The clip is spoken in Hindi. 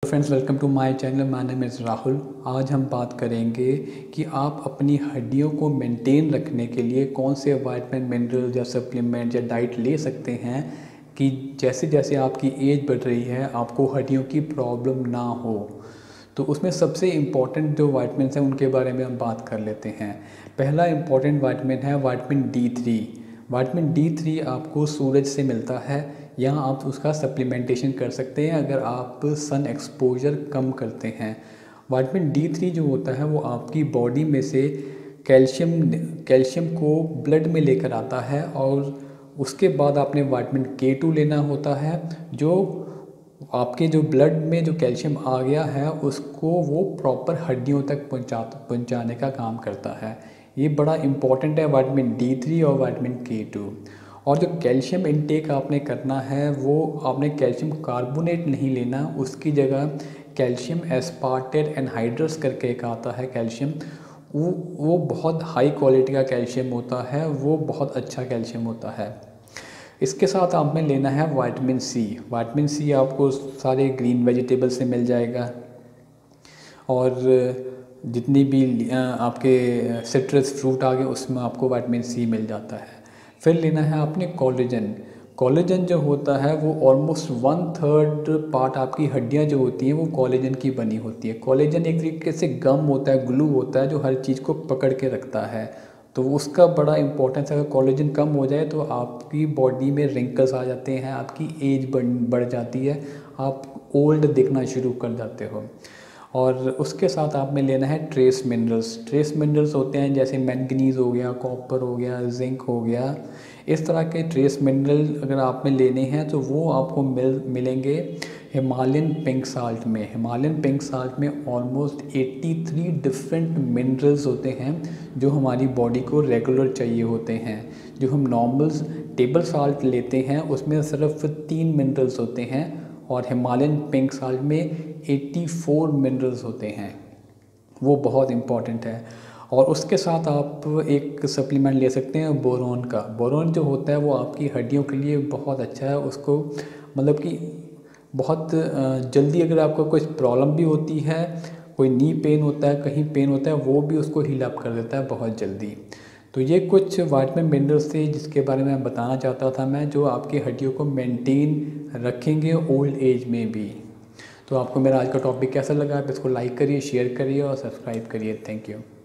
Friends, welcome to my channel. My name is Rahul. आज हम बात करेंगे कि आप अपनी हड्डियों को मेंटेन रखने के लिए कौन से विटामिन, मिनरल या सप्लीमेंट या डाइट ले सकते हैं कि जैसे जैसे आपकी एज बढ़ रही है आपको हड्डियों की प्रॉब्लम ना हो। तो उसमें सबसे इम्पॉर्टेंट जो वाइटमिन्स हैं उनके बारे में हम बात कर लेते हैं। पहला इम्पॉर्टेंट वाइटमिन है वाइटमिन D3। वाइटमिन D3 आपको सूरज से मिलता है या आप उसका सप्लीमेंटेशन कर सकते हैं अगर आप सन एक्सपोजर कम करते हैं। वाइटमिन D3 जो होता है वो आपकी बॉडी में से कैल्शियम को ब्लड में लेकर आता है और उसके बाद आपने वाइटमिन K2 लेना होता है जो आपके जो ब्लड में जो कैल्शियम आ गया है उसको वो प्रॉपर हड्डियों तक पहुंचाने का काम करता है। ये बड़ा इम्पॉर्टेंट है वाइटमिन D3 और वाइटमिन K2। और जो कैल्शियम इनटेक आपने करना है वो आपने कैल्शियम कार्बोनेट नहीं लेना, उसकी जगह कैल्शियम एस्पार्टेट एनहाइड्रस करके एक आता है कैल्शियम। वो बहुत हाई क्वालिटी का कैल्शियम होता है, वो बहुत अच्छा कैल्शियम होता है। इसके साथ आप में लेना है विटामिन सी। विटामिन सी आपको सारे ग्रीन वेजिटेबल से मिल जाएगा और जितनी भी आपके सिट्रस फ्रूट आ गए उसमें आपको विटामिन सी मिल जाता है। फिर लेना है आपने कोलेजन। कोलेजन जो होता है वो ऑलमोस्ट 1/3 पार्ट आपकी हड्डियां जो होती हैं वो कोलेजन की बनी होती है। कोलेजन एक तरीके से गम होता है, ग्लू होता है जो हर चीज़ को पकड़ के रखता है। तो उसका बड़ा इंपॉर्टेंस है। अगर कोलेजन कम हो जाए तो आपकी बॉडी में रिंकल्स आ जाते हैं, आपकी एज बढ़ जाती है, आप ओल्ड दिखना शुरू कर जाते हो। और उसके साथ आप में लेना है ट्रेस मिनरल्स। ट्रेस मिनरल्स होते हैं जैसे मैंगनीज़ हो गया, कॉपर हो गया, जिंक हो गया। इस तरह के ट्रेस मिनरल अगर आप में लेने हैं तो वो आपको मिलेंगे हिमालयन पिंक साल्ट में। हिमालयन पिंक साल्ट में ऑलमोस्ट 83 डिफरेंट मिनरल्स होते हैं जो हमारी बॉडी को रेगुलर चाहिए होते हैं। जो हम नॉर्मल टेबल साल्ट लेते हैं उसमें सिर्फ 3 मिनरल्स होते हैं और हिमालयन पिंक साल्ट में 84 मिनरल्स होते हैं। वो बहुत इम्पॉर्टेंट है। और उसके साथ आप एक सप्लीमेंट ले सकते हैं बोरोन का। बोरोन जो होता है वो आपकी हड्डियों के लिए बहुत अच्छा है। उसको मतलब कि बहुत जल्दी अगर आपको कोई प्रॉब्लम भी होती है, कोई नी पेन होता है, कहीं पेन होता है, वो भी उसको हील अप कर देता है बहुत जल्दी। तो ये कुछ विटामिन मिनरल्स थे जिसके बारे में बताना चाहता था मैं, जो आपकी हड्डियों को मेंटेन रखेंगे ओल्ड एज में भी। तो आपको मेरा आज का टॉपिक कैसा लगा? आप इसको लाइक करिए, शेयर करिए और सब्सक्राइब करिए। Thank you.